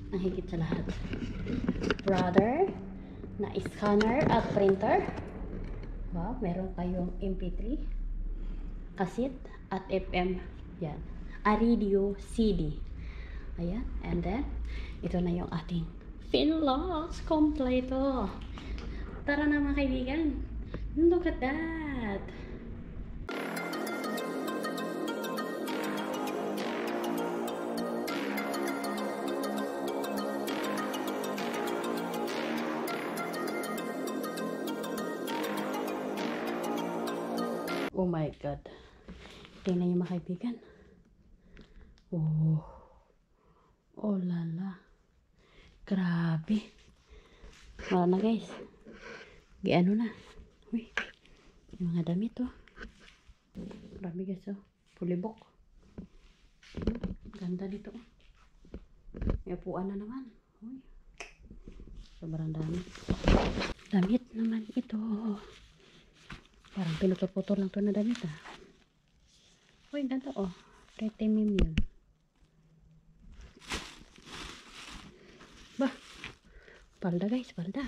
ang higit sa lahat, brother na scanner at printer. Wow, meron kayong MP3, cassette at FM. Yan, a radio CD. Ayan, and then ito na yung ating Finloss kompleto. Tara na mga kaibigan, look at that. Oh my god. Tingnan niyo mga kaibigan. Oh. Oh lala. Grabe. Wala na guys. Ano na. Uy. Yung mga damit oh. Grabe guys oh. Pulibok. Ganda dito oh. May upuan na naman. Uy. Sobrang dami. Damit naman ito. Parang pinutol-putol lang to na damit ah. Uy, ganda oh. Pretty meme yun. Bah. Palda guys, palda.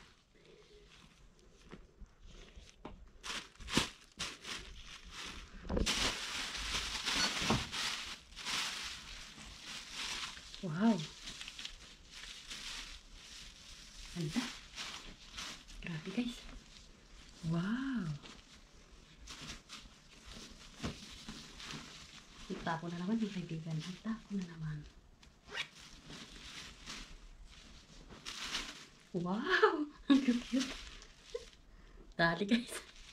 Wow. Ganda. Grabe guys. Wow. Itapo na naman yung kaibigan. Itapo na naman. Wow. Ang cute. Dali guys.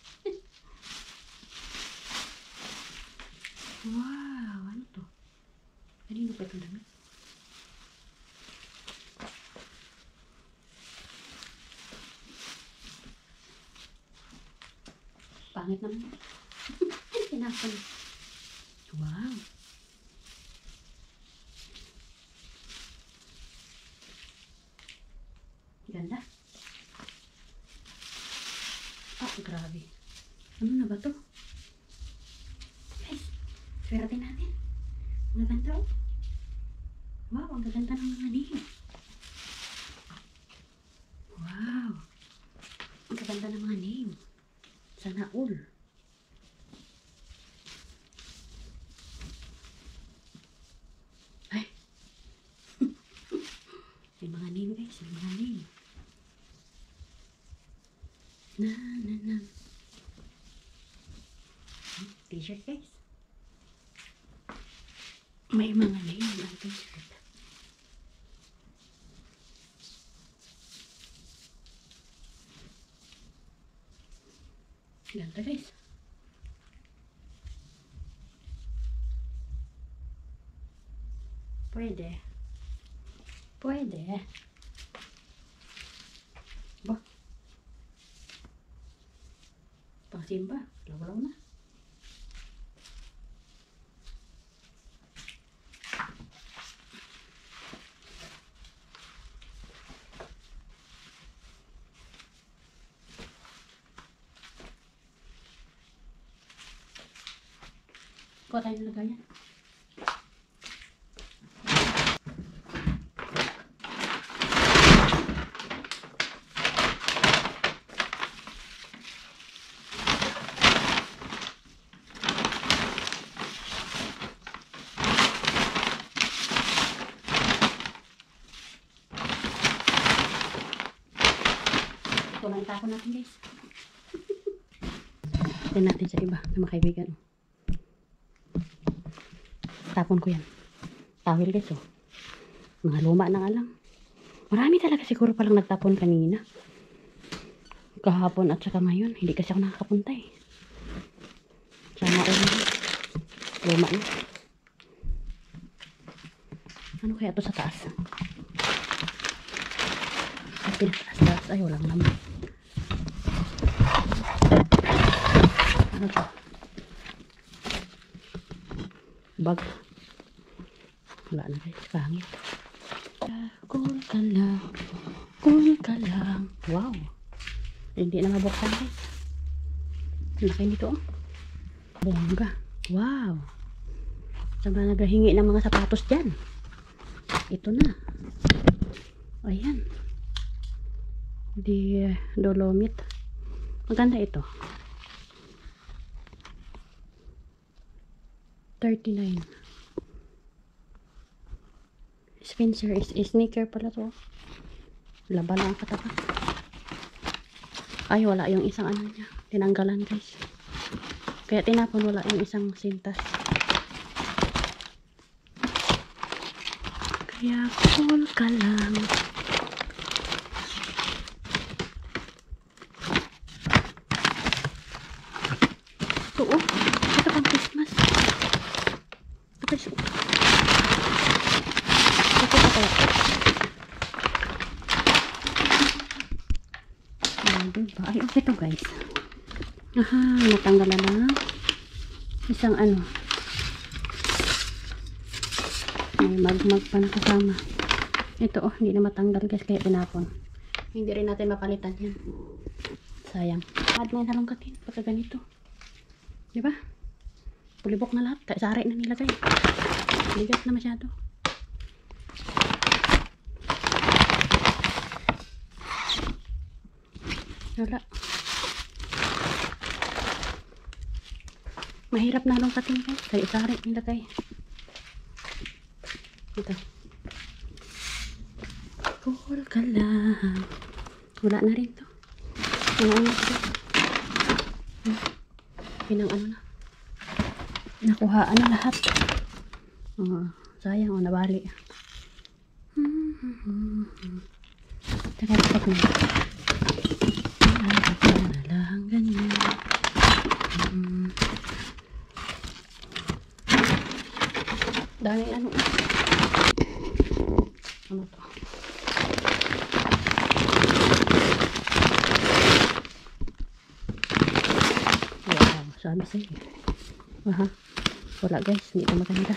Wow. Ano to? Kanino pa itong damit? Pangit naman. Tinapon. Wow. Ganda. Oh, grabe. Ano na ba to? Guys, swerte natin. Ang ganda oh. Wow, ang ganda ng mga name. Wow. Ang ganda ng mga name. Sana all. Ay. May mga name guys. May mga name. Na. T-shirt guys. May mga name ang t-shirt. Ganda guys. Pwede. Ba? Pangsimba. Law na. Kuha tayo ng lagayan. Ito lang itapon natin guys. Tignan natin sa iba na mga kaibigan. Tapon ko yan. Tawil guys oh. Mga luma na nga lang. Marami talaga siguro palang nagtapon kanina. Kahapon at saka ngayon. Hindi kasi ako nakakapunta eh. Sana luma na. Ano kaya to sa taas? Sa pinataas-taas. Ay walang naman. Ano to? Bag. Wala na guys, pangit. Cool ka lang. Wow. Hindi na mabuksan guys. Laki nito oh. Bongga. Wow. Saan ba naghahingi ng mga sapatos dyan? Ito na. Ayan. Di Dolomite. Maganda ito. 39. Spencer is sneaker pala to. Laba lang ang katapat. Ay, wala yung isang ano niya. Tinanggalan, guys. Kaya tinapon, wala yung isang sintas. Kaya cool ka lang. Ito, oh. Ito pang Christmas. Ito, guys. Ito pa kaya. Diba? Ay, okay to, guys. Aha, natanggalan na. Isang ano. May magmag pa na kasama. Ito, oh, hindi na matanggal, guys, kaya tinapon. Hindi rin natin mapalitan yan. Sayang. Add na yung halongkatin pagka ganito. Diba? Pulibok na lahat. Kaya sari na nilagay. Ligat na masyado. Wala. Mahirap na halongkatin, guys. Kaya sari nilagay. Ito. Cool ka lang. Wala na rin to. Pinang ano ito. Pinang ano na. Nakuhaan na lahat. Sayang, nabali. Teka na. Na lang ganyan. Dami ano. Ano to? Wow, sabi sa'yo. Aha. Wala, guys, hindi ito maganda.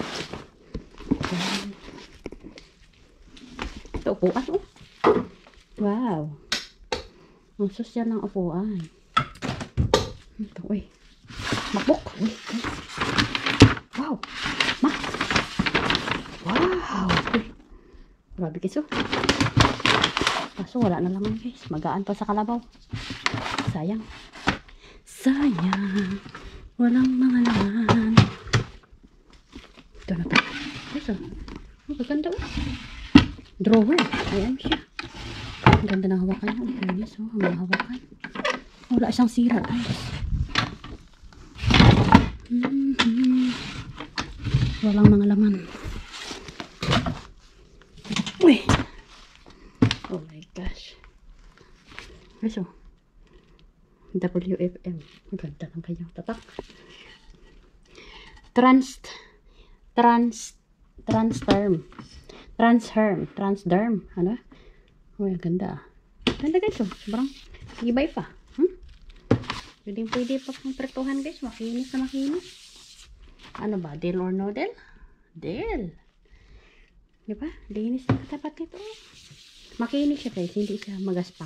Ito, upuan, oh. Wow. Ang sosyal ng upuan. Ito, uy. Makbuk. Uy, guys. Wow. Mak. Wow. Uy. Grabe, guys, oh. Kaso wala na laman, guys. Magaan pa sa kalabaw. Sayang. Sayang. Walang mga laman. Ito na to. Guys, oh. Oh, maganda, oh. Drawer. Ayan siya. Ang ganda ng hawakan niya. Ang linis, oh. Ang mga hawakan. Wala isang sira, guys. Walang mga laman. Uy. Oh my gosh. Guys, oh. WFM. Ang ganda ng kanyang tatak. Transderm. Ano? Oh, ang ganda. Ganda, guys, oh. Sobrang gibay pa. Pwede pa pang pretuhan, guys. Makinis na makinis. Ano ba? Deal or no deal? Deal. Diba? Linis na katapat nito. Makinis siya, guys. Hindi siya magaspang.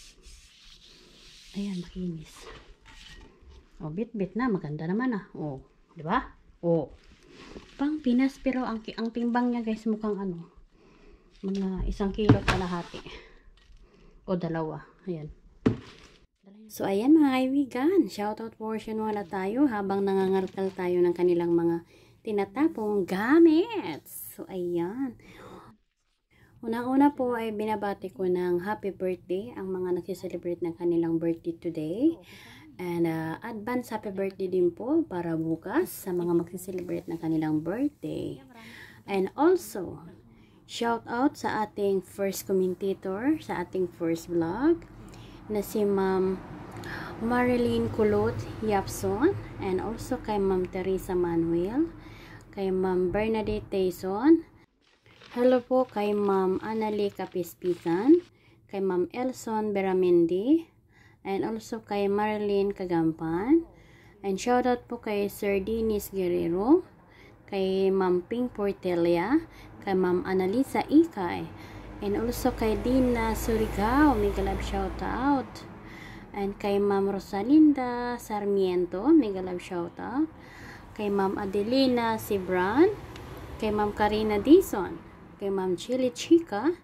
Ayan, makinis. Oh, bit-bit na. Maganda naman, ah. Oh, diba? Oh. Pang Pinas, pero ang timbang niya, guys, mukhang ano. Mga 1 kilo kalahati. O 2. Ayan. So, ayan mga kaibigan. Shoutout portion 1 na tayo habang nangangalkal tayo ng kanilang mga tinatapong gamit. So, ayan. Unang-una po ay binabati ko ng happy birthday ang mga nagsiselebrate ng kanilang birthday today. And advance happy birthday din po para bukas sa mga magsiselebrate ng kanilang birthday. And also, shout out sa ating first commentator, sa ating first vlog, na si Ma'am Marilyn Kulot Yapson, and also kay Ma'am Teresa Manuel, kay Ma'am Bernadette Tayson. Hello po kay Ma'am Annalie Kapispisan, kay Ma'am Elson Beramendi, and also kay Marilyn Kagampan. And shoutout po kay Sir Dennis Guerrero, kay Ma'am Ping Portelia, kay Ma'am Annalisa Ikay, and also kay Dina Surigao, mega love shoutout. And kay Ma'am Rosalinda Sarmiento, mega love shoutout. Kay Ma'am Adelina Sibran, kay Ma'am Karina Dison, kay Ma'am Chili Chica,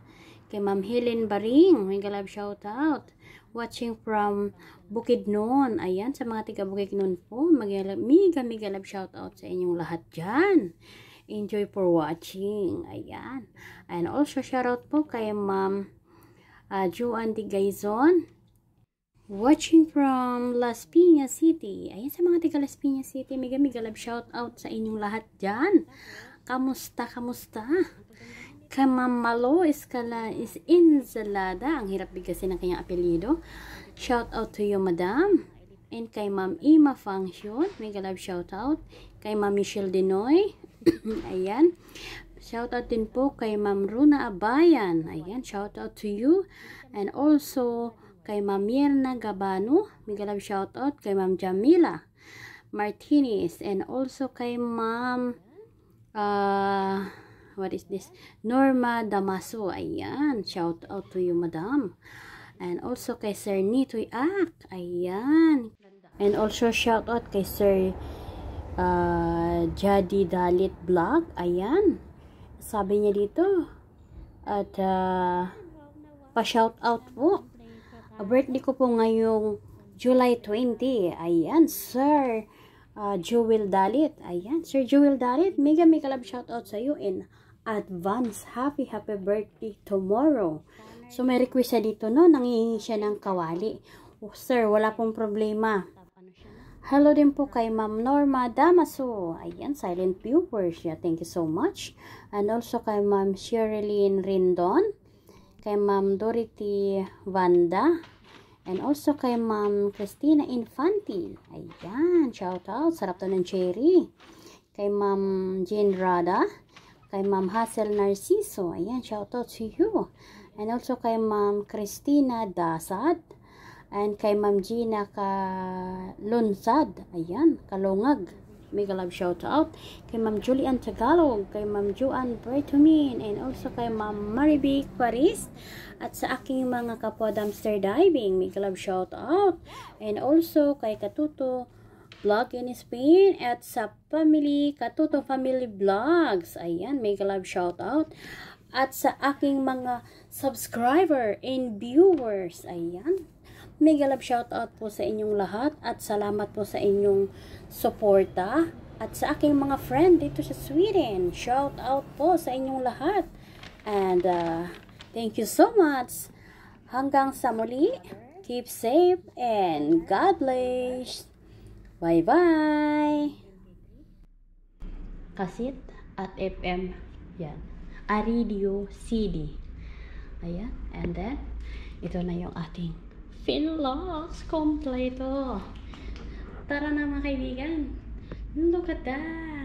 Kay Ma'am Helen Baring, mega love shout out. Watching from Bukidnon. Ayan, sa mga tiga Bukidnon po, mega love shout out sa inyong lahat dyan. Enjoy for watching. Ayan. And also shout out po kay Ma'am Joanne Gaizon. Watching from Las Piñas City. Ayan, sa mga tiga Las Piñas City, mega love shout out sa inyong lahat dyan. Kamusta? Kay Ma'am Malo Insalada. Ang hirap bigkasin ng kanyang apelyido. Shout out to you, madam. And kay Ma'am Ima Function, mega love shout out. Kay Ma'am Michelle Denoy. Ayan. Shout out din po kay Ma'am Runa Abayan. Ayan, shout out to you. And also kay Ma'am Mirna Gabano, mega love shout out. Kay Ma'am Jamila Martinez. And also kay Ma'am what is this? Norma Damaso. Ayan. Shout out to you, madam. And also kay Sir Nitoy Ak. Ayan. And also shout out kay Sir Jadi Dalit Vlog. Ayan. Sabi niya dito. At pa-shout out po. Birthday ko po ngayong July 20. Ayan, Sir Joel Dalit. Ayan, Sir Joel Dalit. Mega love shout out sa iyo in advance. Happy birthday tomorrow. So may request siya dito, no? Nangihingi siya ng kawali. Oh, sir, wala pong problema. Hello din po kay Ma'am Norma Damaso. Ayan, silent viewers siya. Thank you so much. And also kay Ma'am Sherilyn Rindon. Kay Ma'am Dorothy Vanda. And also kay Ma'am Christina Infante. Ayan, shout out. Sarap to ng cherry. Kay Ma'am Jane Rada. Kay Ma'am Hazel Narciso. Ayan, shout out to you. And also kay Ma'am Christina Dasad. And kay Ma'am Gina Kalunsad. Ayan, Kalungag. Mega love shout out. Kay Ma'am Julian Tagalog. Kay Ma'am Joanne Bertumin. And also kay Ma'am Marivic Paris. At sa aking mga kapwa dumpster diving. Mega love shout out. And also kay Katuto Vlog in Spain. At sa family, Katuto Family Vlogs. Ayan, mega love shout out. At sa aking mga subscriber and viewers. Ayan. Mega love shout out po sa inyong lahat at salamat po sa inyong suporta at sa aking mga friend dito sa Sweden. Shout out po sa inyong lahat and thank you so much. Hanggang sa muli, keep safe and God bless. Bye bye. Kasit at FM yan. Radio CD. Ayan, and then ito na yung ating Finlocks kompleto. Tara na mga kaibigan. Look at that.